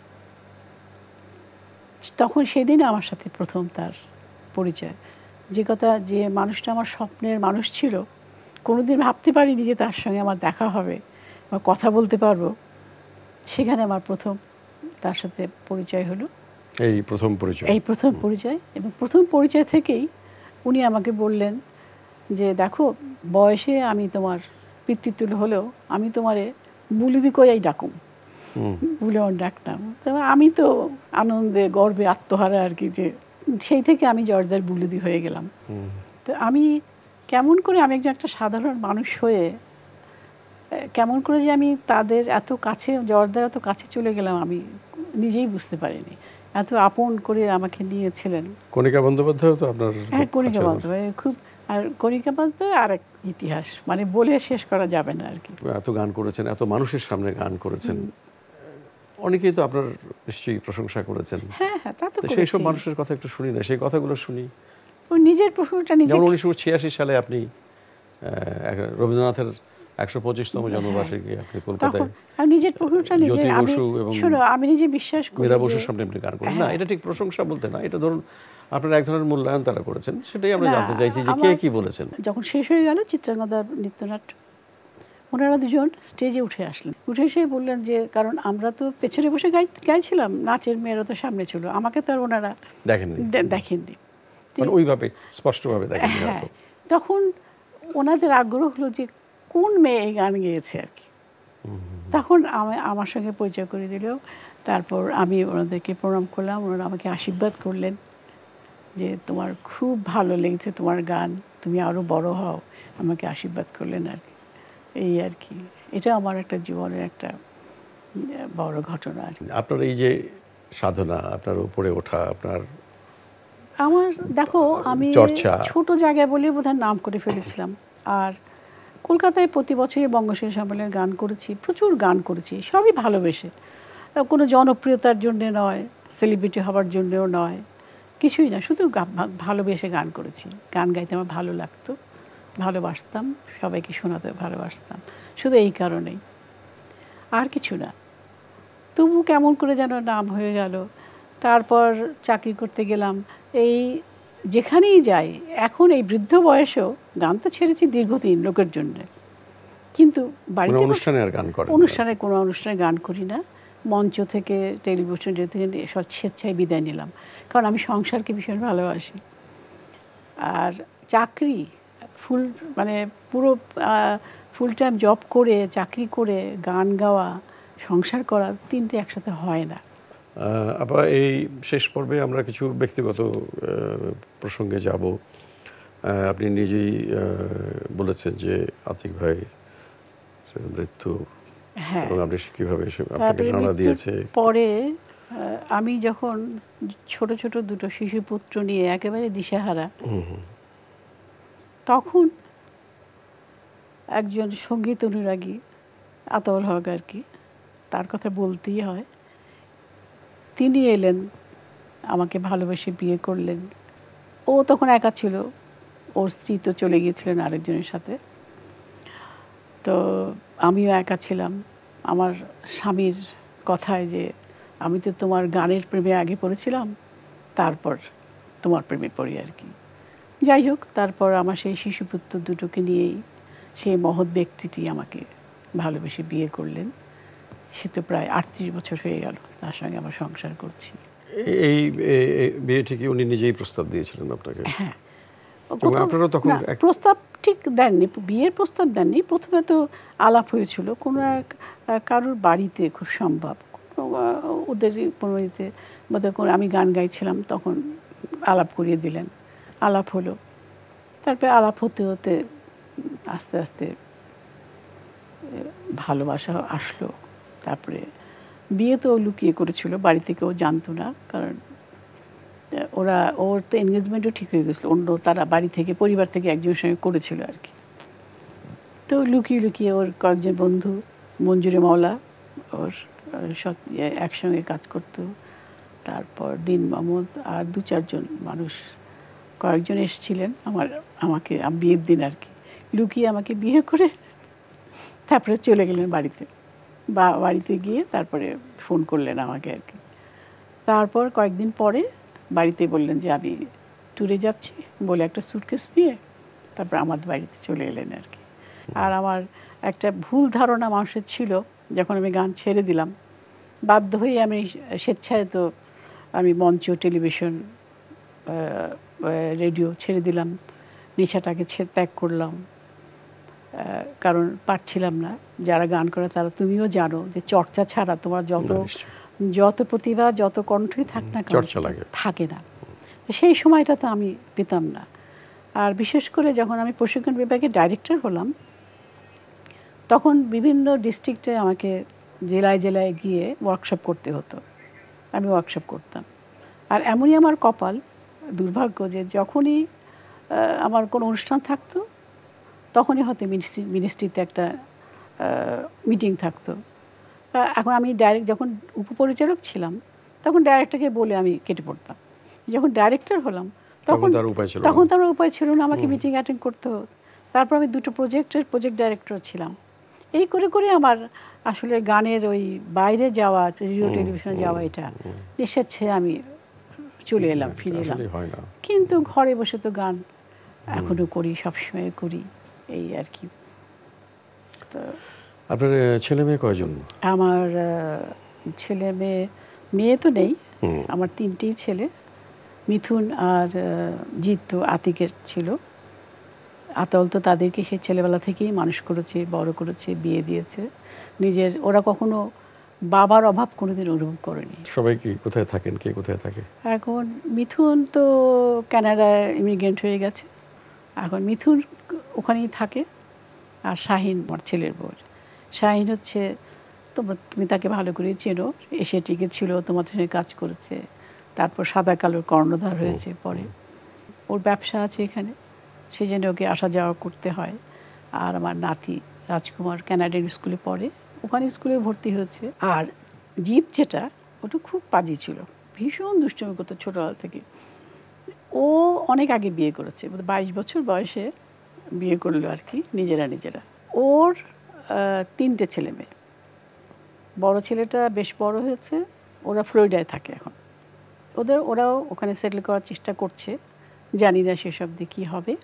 তখন সেদিন আমার সাথে প্রথম তার পরিচয়। যে মানুষটা আমার স্বপ্নের মানুষ ছিল, কোনোদিন ভাবতে পারিনি যে তার সঙ্গে আমার দেখা হবে বা কথা বলতে পারবো। সেখানে আমার প্রথম তার সাথে পরিচয় হলো। এই প্রথম পরিচয়। এবং প্রথম পরিচয় থেকেই উনি আমাকে বললেন যে দেখো, বয়সে আমি তোমার পিতৃতুল্য হলেও আমি তোমারে বুলিদি কইয়াই ডাকুম। বলে ওর ডাকতাম। তবে আমি তো আনন্দে গর্বে আত্মহারা আর কি, যে সেই থেকে আমি জর্দার বুলুদি হয়ে গেলাম। তো আমি কেমন করে আমি একটা সাধারণ মানুষ হয়ে কেমন করে যে আমি তাদের এত কাছে, জর্দার এত কাছে চলে গেলাম আমি নিজেই বুঝতে পারিনি। এত আপন করে আমাকে নিয়েছিলেন। কণিকা বন্দ্যোপাধ্যায় তো আপনার? হ্যাঁ, কণিকা বন্দ্যোপাধ্যায় খুব। আর কণিকা বন্দ্যোপাধ্যায় আর এক ইতিহাস, মানে বলে শেষ করা যাবে না আর কি। এত গান করেছেন, এত মানুষের সামনে গান করেছেন, অনেকেই তো আপনার নিশ্চয়ই প্রশংসা করেছেন। হ্যাঁ হ্যাঁ, তা তো সেই সব মানুষের কথা একটু শুনি না, সেই কথাগুলো শুনি। ও নিজের প্রশংসা নিজে। যেমন 1986 সালে আপনি রবীন্দ্রনাথের 125তম জন্মবার্ষিকী আপনি কলকাতায় আমি নিজের প্রশংসা নিজে, আমি শোনো, আমি নিজে বিশ্বাস করি মীরা বসুর সামনে আপনি গান করেন। না, এটা ঠিক প্রশংসা বলতে না, এটা ধরুন আপনার এক ধরনের মূল্যায়ন তারা করেছেন, সেটাই আমরা জানতে চাইছি যে কে কি বলেছেন। যখন শেষ হয়ে গেল চিত্রাঙ্গদা নৃত্যনাট্য, ওনারা দুজন স্টেজে উঠে আসলেন। উঠে এসে বললেন যে, কারণ আমরা তো পেছনে বসে গাইছিলাম, নাচের মেয়েরা তো সামনে ছিল, আমাকে তো আর ওনারা দেখেননি ওইভাবে স্পষ্টভাবে দেখেননি। হ্যাঁ, তখন ওনাদের আগ্রহ হলো যে কোন মেয়ে এই গান গেয়েছে আর কি। তখন আমার সঙ্গে পরিচয় করে দিল। তারপর আমি ওনাদেরকে প্রণাম করলাম, ওনারা আমাকে আশীর্বাদ করলেন যে তোমার খুব ভালো লেগেছে তোমার গান, তুমি আরও বড় হও, আমাকে আশীর্বাদ করলেন আর কি। এই আর কি, এটা আমার একটা জীবনের একটা বড় ঘটনা আর কি। আপনার এই যে সাধনা, আপনার উপরে ওঠা, আপনার আমার দেখো, আমি ছোট জায়গায় বলে বোধহয় নাম করে ফেলেছিলাম। আর কলকাতায় প্রতি বছরই বঙ্গশ্রী সম্মেলনের গান করেছি, প্রচুর গান করেছি, সবই ভালোবেসে, কোনো জনপ্রিয়তার জন্যে নয়, সেলিব্রিটি হওয়ার জন্যেও নয়, কিছুই না, শুধু ভালোবেসে গান করেছি। গান গাইতে আমার ভালো লাগতো, ভালোবাসতাম, সবাইকে শোনাতে ভালোবাসতাম, শুধু এই কারণেই, আর কিছু না। তবু কেমন করে যেন নাম হয়ে গেল। তারপর চাকরি করতে গেলাম, এই যেখানেই যাই এখন এই বৃদ্ধ বয়সেও গান তো ছেড়েছি দীর্ঘদিন লোকের জন্য, কিন্তু বাড়িতে অনুষ্ঠানে কোনো অনুষ্ঠানে গান করি না। মঞ্চ থেকে, টেলিভিশন থেকে সব স্বেচ্ছায় বিদায় নিলাম, কারণ আমি সংসারকে ভীষণ ভালোবাসি। আর চাকরি মানে পুরো ফুল টাইম জব করে, চাকরি করে, গান গাওয়া, সংসার করা, তিনটে একসাথে হয় না। আবার এই শেষ পর্বে আমরা কিছু ব্যক্তিগত প্রসঙ্গে যাব। আপনি নিজেই বলেছেন যে আতিক ভাই মৃত্যু, এবং আপনি কিভাবে আপনাকে নাড়া দিয়েছে। পরে আমি যখন ছোট ছোট দুটো শিশুপুত্র নিয়ে একেবারে দিশেহারা, তখন একজন সঙ্গীত অনুরাগী আতাউল হক আর কি, তার কথা বলতেই হয়, তিনি এলেন, আমাকে ভালোবেসে বিয়ে করলেন। ও তখন একা ছিল, ওর স্ত্রী তো চলে গিয়েছিলেন আরেকজনের সাথে, তো আমিও একা ছিলাম। আমার স্বামীর কথায় যে আমি তো তোমার গানের প্রেমে আগে পড়েছিলাম, তারপর তোমার প্রেমে পড়ি আর কি। যাই হোক, তারপর আমার সেই শিশুপুত্র দুটোকে নিয়েই সেই মহৎ ব্যক্তিটি আমাকে ভালোবেসে বিয়ে করলেন। সে তো প্রায় 38 বছর হয়ে গেল তার সঙ্গে আমার সংসার করছি। এই বিয়েটি কি উনি নিজেই প্রস্তাব দিয়েছিলেন আপনাকে? হ্যাঁ, আপনারা তখন প্রস্তাব ঠিক দেননি, বিয়ের প্রস্তাব দেননি। প্রথমে তো আলাপ হয়েছিল কোনো এক কারোর বাড়িতে, খুব সম্ভব ওদের পরিবারিতে, বোধহয় আমি গান গাইছিলাম, তখন আলাপ করিয়ে দিলেন, আলাপ হলো। তারপরে আলাপ হতে হতে আস্তে আস্তে ভালোবাসা আসলো। তারপরে বিয়ে তো লুকিয়ে করেছিল, বাড়ি থেকে ও জানতো না, কারণ ওর তো এনগেজমেন্টও ঠিক হয়ে গেছিলো, অন্য তারা বাড়ি থেকে, পরিবার থেকে একজনের সঙ্গে করেছিল আর কি। তো লুকিয়ে লুকিয়ে ওর কয়েকজন বন্ধু, মঞ্জুরে মাওলা ওর সব একসঙ্গে কাজ করতো, তারপর দিন মাহমুদ আর 2-4 মানুষ, কয়েকজন এসেছিলেন আমাকে বিয়ের দিন আর কি, লুকিয়ে আমাকে বিয়ে করে তারপরে চলে গেলেন বাড়িতে। বাড়িতে গিয়ে তারপরে ফোন করলেন আমাকে আর কি। তারপর কয়েকদিন পরে বাড়িতে বললেন যে আমি ট্যুরে যাচ্ছি বলে একটা সুটকেস নিয়ে তারপর আমাদের বাড়িতে চলে এলেন আর কি। আর আমার একটা ভুল ধারণা মানুষের ছিল, যখন আমি গান ছেড়ে দিলাম, বাধ্য হয়ে আমি স্বেচ্ছায় তো আমি মঞ্চ, টেলিভিশন, রেডিও ছেড়ে দিলাম, নেশাটাকে ত্যাগ করলাম। কারণ পারছিলাম না। যারা গান করে তারা, তুমিও জানো যে চর্চা ছাড়া তোমার যত প্রতিভা, যত কণ্ঠই থাক না থাকে না। সেই সময়টা তো আমি পেতাম না। আর বিশেষ করে যখন আমি প্রশিক্ষণ বিভাগের ডাইরেক্টর হলাম, তখন বিভিন্ন ডিস্ট্রিক্টে আমাকে জেলায় জেলায় গিয়ে ওয়ার্কশপ করতে হতো। আমি ওয়ার্কশপ করতাম। আর এমনই আমার কপাল, দুর্ভাগ্য, যে যখনই আমার কোনো অনুষ্ঠান থাকতো তখনই হয়তো মিনিস্ট্রিতে একটা মিটিং থাকতো। এখন আমি যখন উপপরিচালক ছিলাম তখন ডাইরেক্টরকে বলে আমি কেটে পড়তাম। যখন ডাইরেক্টর হলাম তখন তার উপায় ছিল না, আমাকে মিটিং অ্যাটেন্ড করতে হতো। তারপর আমি 2টো প্রজেক্টের প্রজেক্ট ডাইরেক্টর ছিলাম। এই করে করে আমার আসলে গানের ওই বাইরে যাওয়া, রেডিও টেলিভিশনে যাওয়া, এটা এসেছে। আমি চলে এলাম, ফিরে এলাম। কিন্তু ঘরে বসে তো গান এখনো করি, সবসময় করি, এই আর কি। তো আপনার ছেলে মেয়ে কয়জন? আমার ছেলে মেয়ে তো নেই, আমার 3টেই ছেলে। মিথুন আর জিৎ তো আতিকের ছিল। আতল তো তাদেরকে সেই ছেলেবেলা থেকেই মানুষ করেছে, বড় করেছে, বিয়ে দিয়েছে। ওরা কখনো বাবার অভাব কোনোদিন অনুভব করেনি। সবাই কি কোথায় থাকেন, কে কোথায় থাকে? এখন মিথুন তো কানাডায় ইমিগ্রেন্ট হয়ে গেছে, এখন মিথুন ওখানেই থাকে। আর শাহিন, আমার ছেলের বউ, শাহিন হচ্ছে, তুমি তাকে ভালো করে চেনো, এসে টিকে ছিল, তোমার সঙ্গে কাজ করেছে, তারপর সাদা কালোর কর্ণধার হয়েছে পরে। ওর ব্যবসা আছে এখানে, সেই জন্য ওকে আসা যাওয়া করতে হয়। আর আমার নাতি রাজকুমার কানাডিয়ান স্কুলে পড়ে, ওখানে স্কুলে ভর্তি হয়েছে। আর জিৎ যেটা, ওটা খুব পাজি ছিল, ভীষণ দুষ্টুমি করতো ছোটোবেলা থেকে। ও অনেক আগে বিয়ে করেছে, 22 বছর বয়সে বিয়ে করলো আর কি, নিজেরা। ওর 3টে ছেলে মেয়ে। বড় ছেলেটা বেশ বড় হয়েছে, ওরা ফ্লোরিডায় থাকে এখন। ওরাও ওখানে সেটেল করার চেষ্টা করছে, জানি না সেসব দিয়ে কী হবে।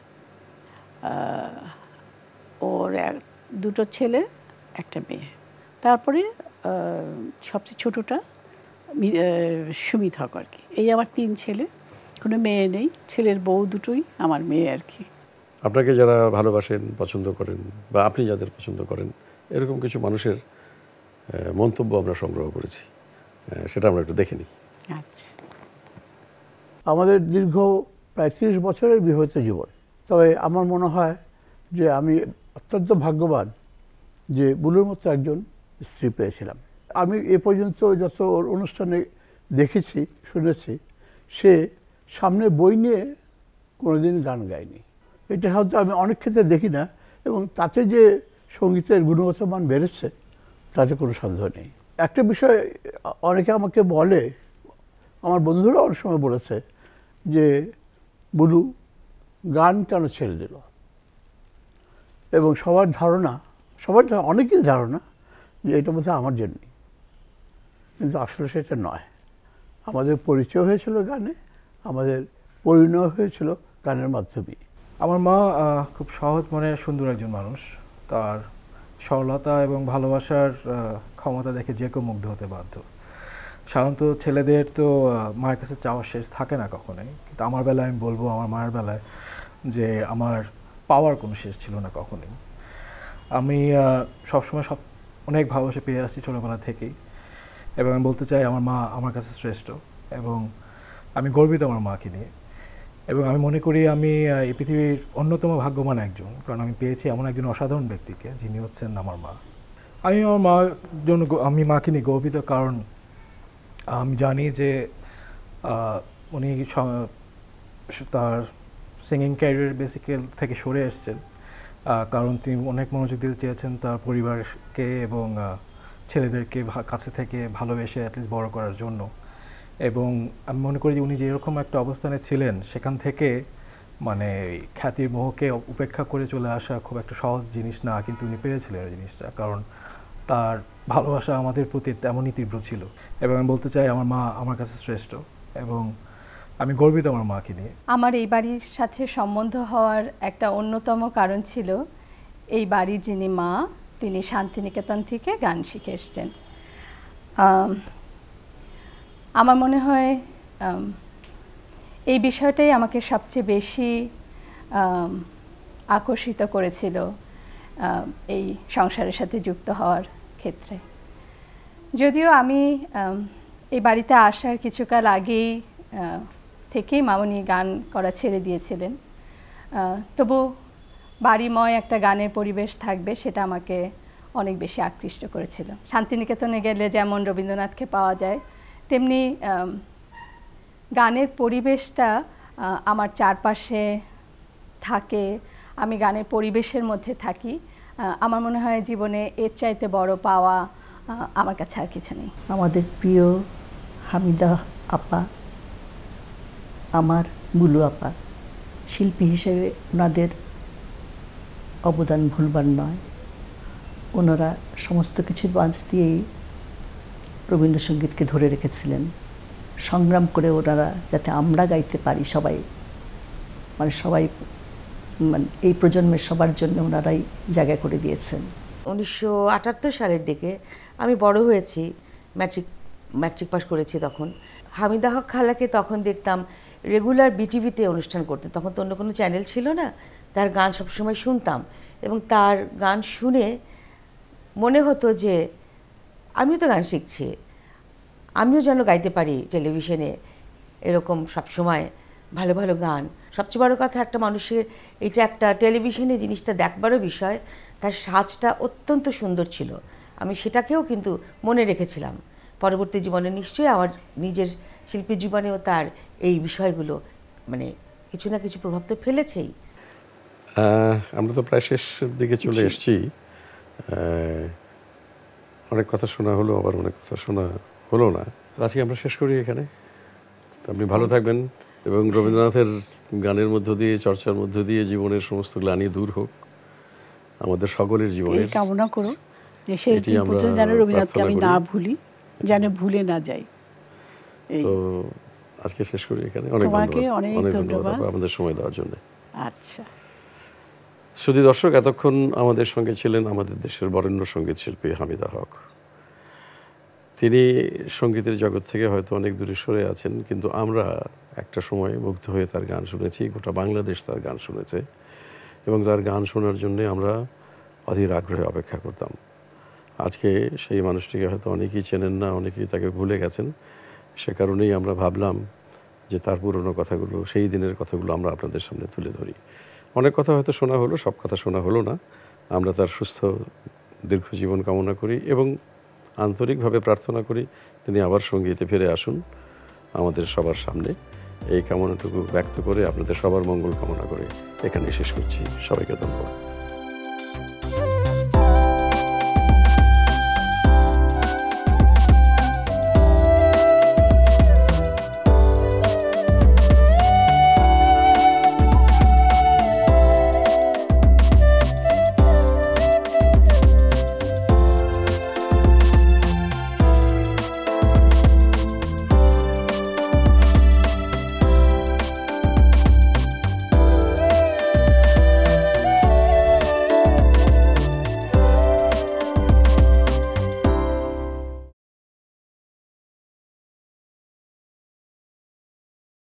ওর 2টো ছেলে, একটা মেয়ে। তারপরে সবচেয়ে ছোটোটা সুমিত হক আর কি। এই আমার 3 ছেলে, কোনো মেয়ে নেই। ছেলের বউ দুটোই আমার মেয়ে আর কি। আপনাকে যারা ভালোবাসেন, পছন্দ করেন, বা আপনি যাদের পছন্দ করেন, এরকম কিছু মানুষের মন্তব্য আমরা সংগ্রহ করেছি, সেটা আমরা একটু দেখে নিই। আচ্ছা। আমাদের দীর্ঘ প্রায় 30 বছরের বিবাহিত জীবন। তবে আমার মনে হয় যে আমি অত্যন্ত ভাগ্যবান যে বুলুর মতো একজন স্ত্রী পেয়েছিলাম। আমি এ পর্যন্ত যত অনুষ্ঠানে দেখেছি, শুনেছি, সে সামনে বই নিয়ে কোনোদিন গান গায়নি। এটা হয়তো আমি অনেক ক্ষেত্রে দেখি না, এবং তাতে যে সঙ্গীতের গুণগত মান বেড়েছে তাতে কোনো সন্দেহ নেই। একটা বিষয় অনেকে আমাকে বলে, আমার বন্ধুরা অনেক সময় বলেছে যে বুলু গান কেন ছেড়ে দিল, এবং অনেকের ধারণা যে এটা বোধহয় আমার জন্যই, কিন্তু আসলে সেটা নয়। আমাদের পরিচয় হয়েছিল গানে, আমাদের পরিণয় হয়েছিল গানের মাধ্যমে। আমার মা খুব সহজ মনের সুন্দর একজন মানুষ। তার সরলতা এবং ভালোবাসার ক্ষমতা দেখে যে কেউ মুগ্ধ হতে বাধ্য। সাধারণত ছেলেদের তো মায়ের কাছে চাওয়ার শেষ থাকে না কখনোই, কিন্তু আমার বেলায় আমি বলবো, আমার মায়ের বেলায়, যে আমার পাওয়ার কোনো শেষ ছিল না কখনোই। আমি সবসময় অনেক ভালোবাসা পেয়ে আসছি ছোটোবেলা থেকেই, এবং আমি বলতে চাই আমার মা আমার কাছে শ্রেষ্ঠ, এবং আমি গর্বিত আমার মাকে নিয়ে। এবং আমি মনে করি আমি এই পৃথিবীর অন্যতম ভাগ্যবান একজন, কারণ আমি পেয়েছি এমন একজন অসাধারণ ব্যক্তিকে, যিনি হচ্ছেন আমার মা। আমি মাকে নিয়ে গর্বিত, কারণ আমি জানি যে উনি তার সিঙ্গিং ক্যারিয়ার বেসিক্যাল থেকে সরে এসছেন, কারণ তিনি অনেক মনোযোগ দিতে চেয়েছেন তার পরিবারকে এবং ছেলেদেরকে কাছে থেকে ভালোবেসে অ্যাটলিস্ট বড় করার জন্য। এবং আমি মনে করি যে উনি যেরকম একটা অবস্থানে ছিলেন, সেখান থেকে মানে খ্যাতির মোহকে উপেক্ষা করে চলে আসা খুব একটা সহজ জিনিস না, কিন্তু উনি পেরেছিলেন এই জিনিসটা, কারণ তার ভালোবাসা আমাদের প্রতি তেমনই তীব্র ছিল। এবং আমি বলতে চাই আমার মা আমার কাছে শ্রেষ্ঠ, এবং আমি গর্বিত আমার মাকে নিয়ে। আমার এই বাড়ির সাথে সম্বন্ধ হওয়ার একটা অন্যতম কারণ ছিল, এই বাড়ির যিনি মা, তিনি শান্তিনিকেতন থেকে গান শিখে এসছেন। আমার মনে হয় এই বিষয়টাই আমাকে সবচেয়ে বেশি আকর্ষিত করেছিল, এই সংসারের সাথে যুক্ত হওয়ার ক্ষেত্রে। যদিও আমি এই বাড়িতে আসার কিছুকাল আগেই থেকেই মামনি গান করা ছেড়ে দিয়েছিলেন, তবু বাড়িময় একটা গানের পরিবেশ থাকবে সেটা আমাকে অনেক বেশি আকৃষ্ট করেছিল। শান্তিনিকেতনে গেলে যেমন রবীন্দ্রনাথকে পাওয়া যায়, তেমনি গানের পরিবেশটা আমার চারপাশে থাকে, আমি গানের পরিবেশের মধ্যে থাকি। আমার মনে হয় জীবনে এর চাইতে বড় পাওয়া আমার কাছে আর কিছু নেই। আমাদের প্রিয় হামিদা আপা, আমার বুলু আপা, শিল্পী হিসেবে ওনাদের অবদান ভুলবার নয়। ওনারা সমস্ত কিছুর মাঝ দিয়েই রবীন্দ্রসঙ্গীতকে ধরে রেখেছিলেন, সংগ্রাম করে ওনারা যাতে আমরা গাইতে পারি সবাই, মানে এই প্রজন্মের সবার জন্য ওনারাই জায়গা করে দিয়েছেন। 1978 সালের দিকে আমি বড় হয়েছি, ম্যাট্রিক পাস করেছি। তখন হামিদা হক খালাকে তখন দেখতাম রেগুলার বিটিভিতে অনুষ্ঠান করতেন, তখন তো অন্য কোনো চ্যানেল ছিল না। তার গান সবসময় শুনতাম এবং তার গান শুনে মনে হতো যে আমিও তো গান শিখছি, আমিও যেন গাইতে পারি টেলিভিশনে এরকম সবসময় ভালো ভালো গান। সবচেয়ে বড় কথা, একটা মানুষের এটা একটা টেলিভিশনে জিনিসটা দেখবারও বিষয়, তার সাজটা অত্যন্ত সুন্দর ছিল। আমি সেটাকেও কিন্তু মনে রেখেছিলাম। পরবর্তী জীবনে নিশ্চয়ই আমার নিজের শিল্পী জীবনেও তার এই বিষয়গুলো মানে কিছু না কিছু প্রভাব তো ফেলেছেই। আমরা তো প্রায় শেষের দিকে চলে এসেছি। অনেক কথা শোনা হলো, আবার অনেক কথা শোনা হলো না। আজকে আমরা শেষ করি এখানে। আপনি ভালো থাকবেন এবং রবীন্দ্রনাথের গানের মধ্য দিয়ে, চর্চার মধ্য দিয়ে জীবনের সমস্ত গ্লানি দূর হোক আমাদের সকলের জীবনে। কামনা করো যে শেষ দিন পর্যন্ত যেন রবীন্দ্রনাথকে আমি না ভুলি, যেন ভুলে না যাই। তো আজকে শেষ করি এখানে। অনেক ধন্যবাদ আমাদের সময় দেওয়ার জন্য। আচ্ছা, শুধু দর্শক, এতক্ষণ আমাদের সঙ্গে ছিলেন আমাদের দেশের বরেণ্য সঙ্গীত শিল্পী হামিদা হক। তিনি সঙ্গীতের জগৎ থেকে হয়তো অনেক দূরে সরে আছেন, কিন্তু আমরা একটা সময় মুগ্ধ হয়ে তার গান শুনেছি, গোটা বাংলাদেশ তার গান শুনেছে এবং তার গান শোনার জন্যে আমরা অধীর আগ্রহে অপেক্ষা করতাম। আজকে সেই মানুষটিকে হয়তো অনেকেই চেনেন না, অনেকেই তাকে ভুলে গেছেন। সে কারণেই আমরা ভাবলাম যে তার পুরনো কথাগুলো, সেই দিনের কথাগুলো আমরা আপনাদের সামনে তুলে ধরি। অনেক কথা হয়তো শোনা হলো, সব কথা শোনা হলো না। আমরা তার সুস্থ দীর্ঘ জীবন কামনা করি এবং আন্তরিকভাবে প্রার্থনা করি তিনি আবার সঙ্গীতে ফিরে আসুন আমাদের সবার সামনে। এই কামনাটুকু ব্যক্ত করে আপনাদের সবার মঙ্গল কামনা করে এখানে শেষ করছি। সবাইকে ধন্যবাদ।